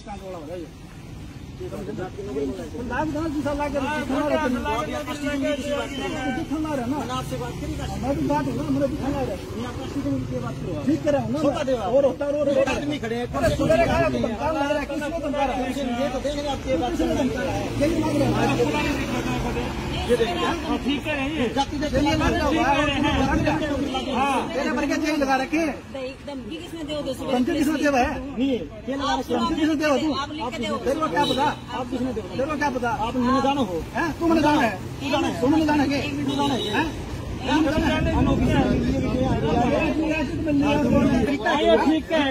ठीक कर रहा हूँ और होता है आदमी खड़े हैं ठीक है चेक लगा रखे किसने दे है किसने दे तेरे को क्या पता आप किसने दे तेरे को क्या पता आप मैंने जाना हो तू मैंने जाना है तू मैंने जाना है ठीक है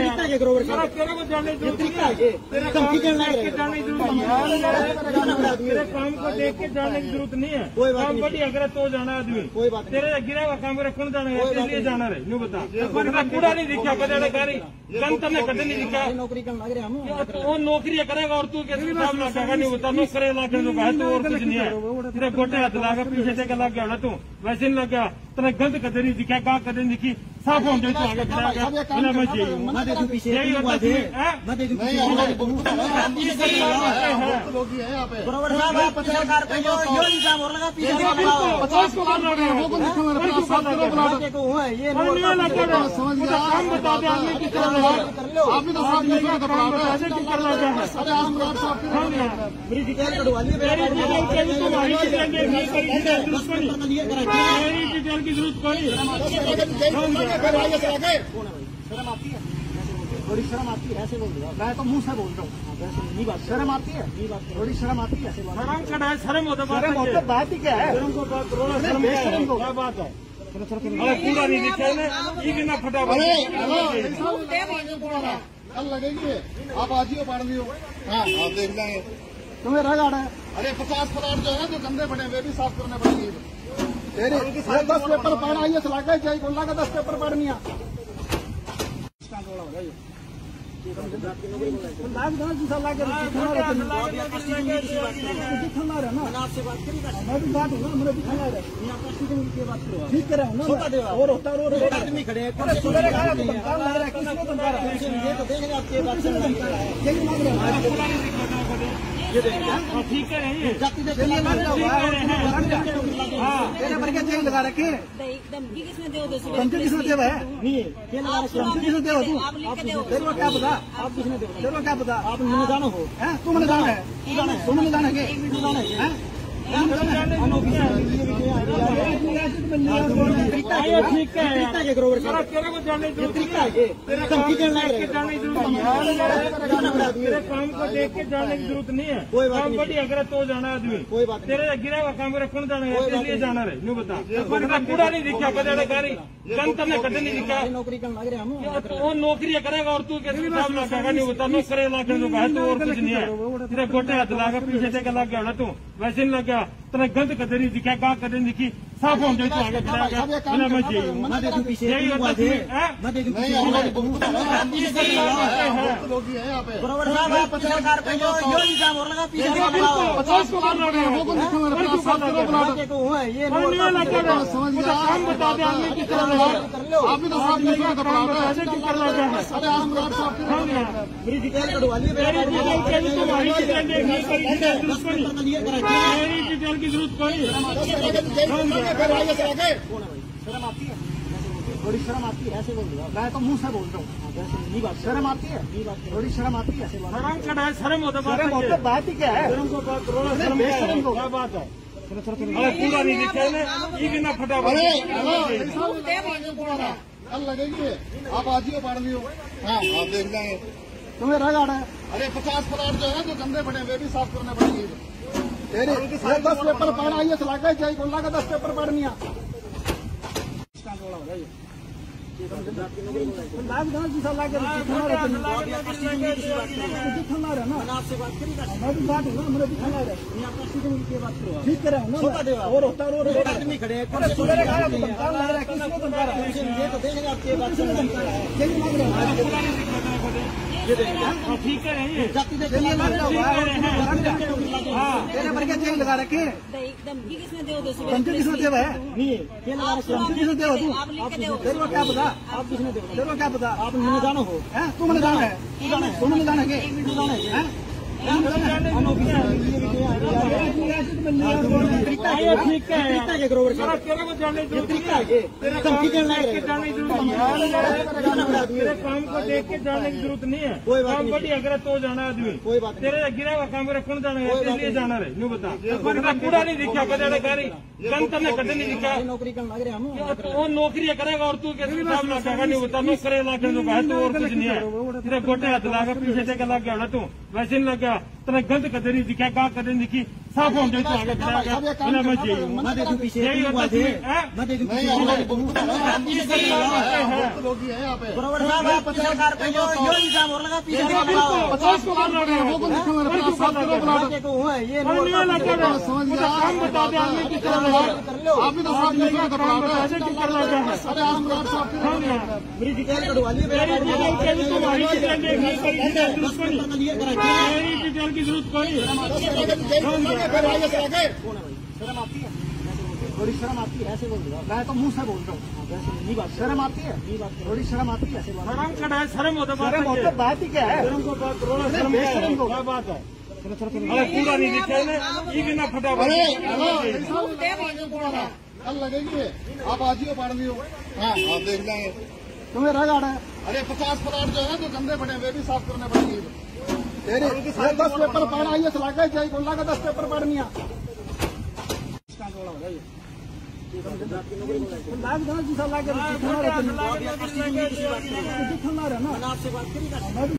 तेरे काम को देख के जाने की जरूरत नहीं है। कोई बात नहीं अगर तो जाना आदमी कोई बात गिरा हुआ काम करे कौन जाना है इसलिए जाना रहे यूँ बता कूड़ा नहीं दिखा कदे गाड़ी जनता ने कदे नहीं दिखा नौकरी करने लग रहे हम वो नौकरी करेगा और तू कैसे लगाएगा नहीं बता नौकरी लाख तो और कुछ नहीं है तेरे गोटे हाथ लगा पीछे से लग गया तू वैसे नहीं लग गया तेरा गंद कदे नहीं दिखा गा कदे नहीं दिखी साफ हो जाए तो आगे की जरूरत कोई शर्म आती है थोड़ी शर्म आती है ऐसे बोल रहा मैं तो मुंह से बोल रहा हूँ बात शर्म आती है थोड़ी शर्म आती है ऐसे शर्म होता बात ही क्या है क्या बात है पूरा नहीं दिखा ना फटाफट कल लगेगी आप आज ही पाड़ दियो हाँ आप देख लेंगे तुम्हें रह गाड़ा है अरे 50 फलाट जो है जो गंदे बने वे भी साफ करने पड़ेंगे 10 पेपर पढ़ा ये सलाह चाहिए बोला का 10 पेपर पढ़नी ठीक कर रहा हूँ और होता है आदमी खड़े हैं ठीक है चेक लगा रखे किसने दे है किसने दे तेरे को क्या पता आप किसने दे तेरे को क्या पता आप मैंने जाना हो तू मैंने जाना है तू मैंने जाना है ठीक है तेरे काम को देख के जाने की जरूरत नहीं है। कोई बात नहीं अगर तो जाना आदमी कोई बात तेरे गिरा हुआ काम करे कौन जाना है इसलिए जाना रहे यूँ बता कूड़ा नहीं दिखा कदे गाड़ी जनता ने कदे नहीं दिखा नौकरी करने लग रहे हम वो नौकरी करेगा और तू कैसे लगाएगा नहीं बता नौकरी लाख तो और कुछ नहीं है तेरे गोटे हाथ लगा पीछे से लग गया तू वैसे नहीं लग गया तेरा गंद कदे नहीं दिखा गा कदे नहीं दिखी साफ हो जाए तो आगे काम बता दे आदमी की तरह आप भी तो की जरूरत कोई शर्म आती है थोड़ी शर्म आती है ऐसे बोल रहा मैं तो मुंह से बोल रहा हूँ शर्म आती है थोड़ी शर्म आती है शर्म होता बात ही क्या है क्या बात है पूरा नहीं दिखा ना फटाफट कल लगेगी आप आज ही पाड़ दियो हाँ आप देख लेंगे तुम्हें रह गाड़ा है अरे 50 फलाट जो है जो गंदे बने वे भी साफ करने पड़ेंगे 10 पेपर पढ़ा ये सलाह चाहिए बोला का 10 पेपर पढ़नी ठीक कर रहा हूँ और होता है आदमी खड़े हैं ठीक है नहीं तेरे पर क्या चेन लगा रखे? धमकी किसने दे? धमकी किसने दे? नहीं धमकी किसने दे? तेरे को क्या पता? आप किसने दे? तेरे को क्या पता? आप मैंने जानो हो? तू मैंने जाना है? तू जाना है? तुमने जाना है? तू जाना है? ठीक है तेरे काम को देख के जाने की जरूरत नहीं है। काम बढ़िया अगर तो जाना आदमी तेरे गिरा हुआ काम कौन जाना है इसलिए जाना रहे न्यू बता कूड़ा नहीं दिखा कदे गाड़ी जनता ने कदे नहीं दिखा नौकरी करने लग रहे हम वो नौकरी करेगा और तू कैसे काम लगाएगा नहीं बता नौकरी लाख तो और कुछ नहीं है तेरे गोटे हाथ लगा पीछे से लग गया तू वैसे नहीं लग गया तेरा गंद कदे नहीं दिखा गा कदे नहीं दिखी साफ हो जाए तो आगे बिना मैं चाहिए यही होता है बराबर साहब 50,000 रुपये जो इल्जाम और लगा पीछे 50 को मार रहे हो ये काम बता दे आदमी की तरह आप भी तो साफ नहीं कर रहा है। मेरी डिटेल कटवा ली मेरी डिटेल की जरूरत कोई थोड़ी शर्म आती है ऐसे बोल रहा मैं तो मुंह से बोल रहा हूँ नहीं बात शर्म आती है थोड़ी शर्म आती है ऐसे शर्म का है शर्म होता बात ही क्या है शर्म को क्या बात है अरे पूरा नहीं दिखा ये भी ना फटा कल लगेगी आप आज ही पाड़ दियो। हाँ आप देख लेंगे तुम्हें रग आ रहा है। अरे 50 प्लाट जो है जो गंदे बने वे भी साफ करने पड़ेंगे। तेरे 10 पेपर पढ़ा ये सलाह चाहिए बोला का 10 पेपर पढ़ नहीं आपसे बात करेगा